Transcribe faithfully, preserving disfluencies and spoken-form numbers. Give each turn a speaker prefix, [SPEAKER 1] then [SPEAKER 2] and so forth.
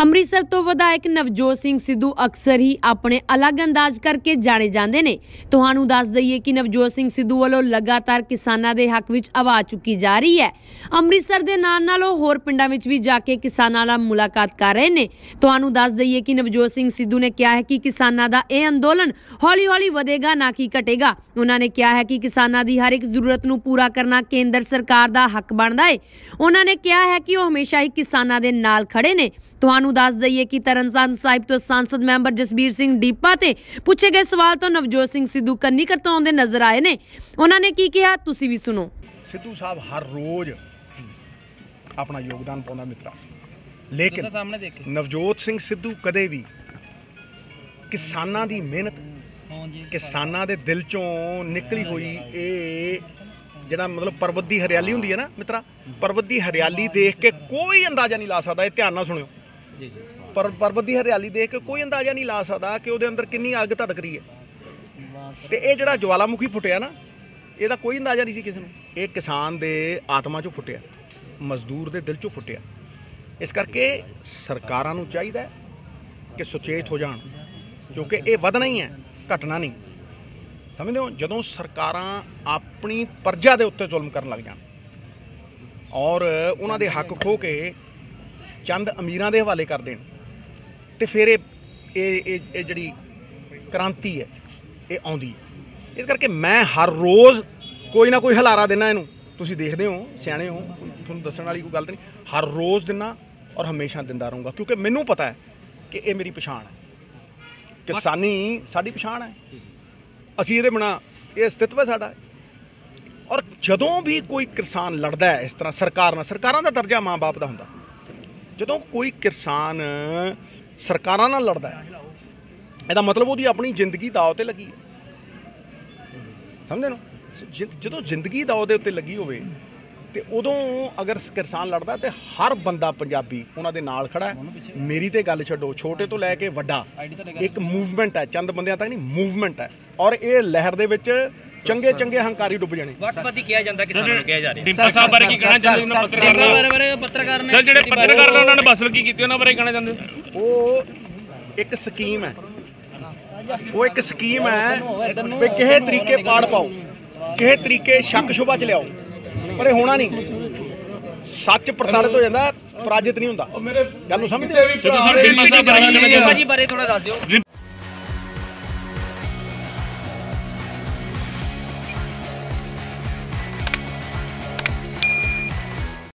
[SPEAKER 1] ਅੰਮ੍ਰਿਤਸਰ ਤੋਂ ਵਿਧਾਇਕ ਨਵਜੋਤ ਸਿੰਘ ਸਿੱਧੂ ਅਕਸਰ ਹੀ ਆਪਣੇ ਅਲੱਗ ਅੰਦਾਜ਼ ਕਰਕੇ ਜਾਣੇ ਜਾਂਦੇ ਨੇ। ਤੁਹਾਨੂੰ ਦੱਸ ਦਈਏ ਕਿ ਨਵਜੋਤ ਸਿੰਘ ਸਿੱਧੂ ਵੱਲੋਂ ਲਗਾਤਾਰ ਕਿਸਾਨਾਂ ਦੇ ਹੱਕ ਵਿੱਚ ਆਵਾਜ਼ ਚੁੱਕੀ ਜਾ ਰਹੀ ਹੈ। ਅੰਮ੍ਰਿਤਸਰ ਦੇ ਨਾਲ ਨਾਲ ਉਹ ਹੋਰ ਪਿੰਡਾਂ ਵਿੱਚ ਵੀ ਜਾ ਕੇ ਕਿਸਾਨਾਂ ਨਾਲ ਮੁਲਾਕਾਤ ਕਰ ਰਹੇ ਨੇ। ਤੁਹਾਨੂੰ ਦੱਸ ਦਈਏ ਕਿ ਨਵਜੋਤ ਸਿੰਘ ਸਿੱਧੂ ਨੇ ਕਿਹਾ ਹੈ ਕਿ ਕਿਸਾਨਾਂ ਦਾ ਇਹ ਅੰਦੋਲਨ ਹੌਲੀ ਹੌਲੀ ਵਧੇਗਾ ਨਾ ਕਿ ਘਟੇਗਾ। ਉਹਨਾਂ ਨੇ ਕਿਹਾ ਹੈ ਕਿ ਕਿਸਾਨਾਂ ਦੀ ਹਰ ਇੱਕ ਜ਼ਰੂਰਤ ਨੂੰ ਪੂਰਾ ਕਰਨਾ ਕੇਂਦਰ ਸਰਕਾਰ ਦਾ ਹੱਕ ਬਣਦਾ ਹੈ। ਉਹਨਾਂ ਨੇ ਕਿਹਾ ਹੈ ਕਿ ਉਹ ਹਮੇਸ਼ਾ ਹੀ ਕਿਸਾਨਾਂ ਦੇ ਨਾਲ ਖੜੇ ਨੇ। ਤੁਹਾਨੂੰ ਦੱਸ ਦਈਏ ਕਿ ਤਰਨਤਾਰਨ ਸਾਹਿਬ ਤੋਂ सांसद ਮੈਂਬਰ ਜਸਬੀਰ ਸਿੰਘ ਡੀਪਾ ਤੇ ਪੁੱਛੇ ਗਏ ਸਵਾਲ ਤੋਂ ਨਵਜੋਤ ਸਿੰਘ ਸਿੱਧੂ ਕੰਨੀ ਕਤਰਾਉਂਦੇ ਨਜ਼ਰ ਆਏ ਨੇ। ਉਹਨਾਂ ਨੇ ਕੀ ਕਿਹਾ ਤੁਸੀਂ ਵੀ ਸੁਣੋ।
[SPEAKER 2] सिद्धू साहब हर रोज अपना योगदान पाउंदा मित्रा, लेकिन नवजोत सिंह सिद्धू कदे भी किसानां दी मेहनत किसानां दे दिल चों निकली हुई ये जिहड़ा मतलब पर्वत दी हरियाली हुंदी है ना मित्रा, पर्वत दी हरियाली देख के कोई अंदाजा नहीं ला सकदा। ये ध्यान नाल सुणियो, पर पर्वत दी हरियाली देख के कोई अंदाजा नहीं ला सकदा कि उहदे अंदर किन्नी अग धड़क रही है। ते ये जिहड़ा ज्वालामुखी फुटिया ना, ਇਹਦਾ ਕੋਈ ਅੰਦਾਜ਼ਾ ਨਹੀਂ ਸੀ ਕਿਸੇ ਨੂੰ। ਇਹ ਕਿਸਾਨ ਦੇ ਆਤਮਾ 'ਚੋਂ ਫੁੱਟਿਆ, ਮਜ਼ਦੂਰ ਦੇ ਦਿਲ 'ਚੋਂ ਫੁੱਟਿਆ। ਇਸ ਕਰਕੇ ਸਰਕਾਰਾਂ ਨੂੰ ਚਾਹੀਦਾ ਕਿ ਸੁਚੇਤ ਹੋ ਜਾਣ, ਕਿਉਂਕਿ ਇਹ ਵਧਣਾ ਹੀ ਹੈ, ਘਟਣਾ ਨਹੀਂ। ਸਮਝਦੇ ਹੋ, ਜਦੋਂ ਸਰਕਾਰਾਂ ਆਪਣੀ ਪ੍ਰਜਾ ਦੇ ਉੱਤੇ ਜ਼ੁਲਮ ਕਰਨ ਲੱਗ ਜਾਣ ਔਰ ਉਹਨਾਂ ਦੇ ਹੱਕ ਖੋਹ ਕੇ ਚੰਦ ਅਮੀਰਾਂ ਦੇ ਹਵਾਲੇ ਕਰ ਦੇਣ, ਤੇ ਫਿਰ ਇਹ ਇਹ ਇਹ ਜਿਹੜੀ ਕ੍ਰਾਂਤੀ ਹੈ ਇਹ ਆਉਂਦੀ ਹੈ। ਇਸ ਕਰਕੇ ਮੈਂ ਹਰ ਰੋਜ਼ ਕੋਈ ਨਾ ਕੋਈ ਹਲਾਰਾ ਦੇਣਾ ਇਹਨੂੰ। ਤੁਸੀਂ ਦੇਖਦੇ ਹੋ, ਸਿਆਣੇ ਹੋ, ਤੁਹਾਨੂੰ ਦੱਸਣ ਵਾਲੀ ਕੋਈ ਗੱਲ ਤਾਂ ਨਹੀਂ। ਹਰ ਰੋਜ਼ ਦਿੰਦਾ ਔਰ ਹਮੇਸ਼ਾ ਦਿੰਦਾ ਰਹੂੰਗਾ, ਕਿਉਂਕਿ ਮੈਨੂੰ ਪਤਾ ਹੈ ਕਿ ਇਹ ਮੇਰੀ ਪਛਾਣ ਹੈ। ਕਿਸਾਨੀ ਸਾਡੀ ਪਛਾਣ ਹੈ, ਅਸੀਂ ਇਹਦੇ ਬਿਨਾਂ ਇਹ ਅਸਤਿਤਵ ਹੈ ਸਾਡਾ। ਔਰ ਜਦੋਂ ਵੀ ਕੋਈ ਕਿਸਾਨ ਲੜਦਾ ਹੈ ਇਸ ਤਰ੍ਹਾਂ ਸਰਕਾਰ ਨਾਲ, ਸਰਕਾਰਾਂ ਦਾ ਦਰਜਾ ਮਾਂ ਬਾਪ ਦਾ ਹੁੰਦਾ, ਜਦੋਂ ਕੋਈ ਕਿਸਾਨ ਸਰਕਾਰਾਂ ਨਾਲ ਲੜਦਾ ਹੈ ਇਹਦਾ ਮਤਲਬ ਉਹਦੀ ਆਪਣੀ ਜ਼ਿੰਦਗੀ ਦਾਅ 'ਤੇ ਲੱਗੀ ਹੈ। ਸਮਝਦੇ ਨੂੰ, ਜਦੋਂ ਜ਼ਿੰਦਗੀ ਦਾਅ ਦੇ ਉੱਤੇ ਲੱਗੀ ਹੋਵੇ ਤੇ ਉਦੋਂ ਅਗਰ ਕਿਸਾਨ ਲੜਦਾ ਤੇ ਹਰ ਬੰਦਾ ਪੰਜਾਬੀ ਉਹਨਾਂ ਦੇ ਨਾਲ ਖੜਾ ਹੈ। ਮੇਰੀ ਤੇ ਗੱਲ ਛੱਡੋ, ਛੋਟੇ ਤੋਂ ਲੈ ਕੇ ਵੱਡਾ ਇੱਕ ਮੂਵਮੈਂਟ ਹੈ, ਚੰਦ ਬੰਦਿਆਂ ਤੱਕ ਨਹੀਂ, ਮੂਵਮੈਂਟ ਹੈ। ਔਰ ਇਹ ਲਹਿਰ ਦੇ ਵਿੱਚ ਚੰਗੇ ਚੰਗੇ ਹੰਕਾਰੀ ਡੁੱਬ ਜਾਣੇ।
[SPEAKER 3] ਵੱਟਪਤੀ ਕਿਹਾ ਜਾਂਦਾ ਕਿਸਾਨਾਂ ਨੂੰ ਕਿਹਾ ਜਾ ਰਿਹਾ।
[SPEAKER 4] ਡਿੰਪਲ ਸਾਹਿਬ ਬਾਰੇ ਕੀ ਕਹਿਣਾ ਚਾਹੁੰਦੇ ਹੋ? ਪੱਤਰਕਾਰ ਬਾਰੇ ਪੱਤਰਕਾਰ ਨੇ ਸਰ ਜਿਹੜੇ ਪੱਤਰਕਾਰ ਨੇ ਉਹਨਾਂ ਨੇ ਬਸਲ ਕੀ ਕੀਤੀ, ਉਹਨਾਂ ਬਾਰੇ ਕਹਿਣਾ ਚਾਹੁੰਦੇ ਹੋ?
[SPEAKER 2] ਉਹ ਇੱਕ ਸਕੀਮ ਹੈ, ਉਹ ਇੱਕ ਸਕੀਮ ਹੈ ਵੀ ਕਿਸੇ ਤਰੀਕੇ ਪਾੜ ਪਾਓ, ਕਿਸੇ ਤਰੀਕੇ ਸ਼ੱਕ ਸ਼ੁਬਾ ਚ ਲਿਆਓ, ਪਰ ਇਹ ਹੋਣਾ ਨਹੀਂ। ਸੱਚ ਪ੍ਰਤਾੜਿਤ ਹੋ ਜਾਂਦਾ, ਪਰਾਜਿਤ ਨਹੀਂ ਹੁੰਦਾ। ਗੱਲ ਨੂੰ ਸਮਝਦੇ ਹੋ?
[SPEAKER 3] ਬਾਰੇ ਥੋੜਾ ਦੱਸ ਦਿਓ।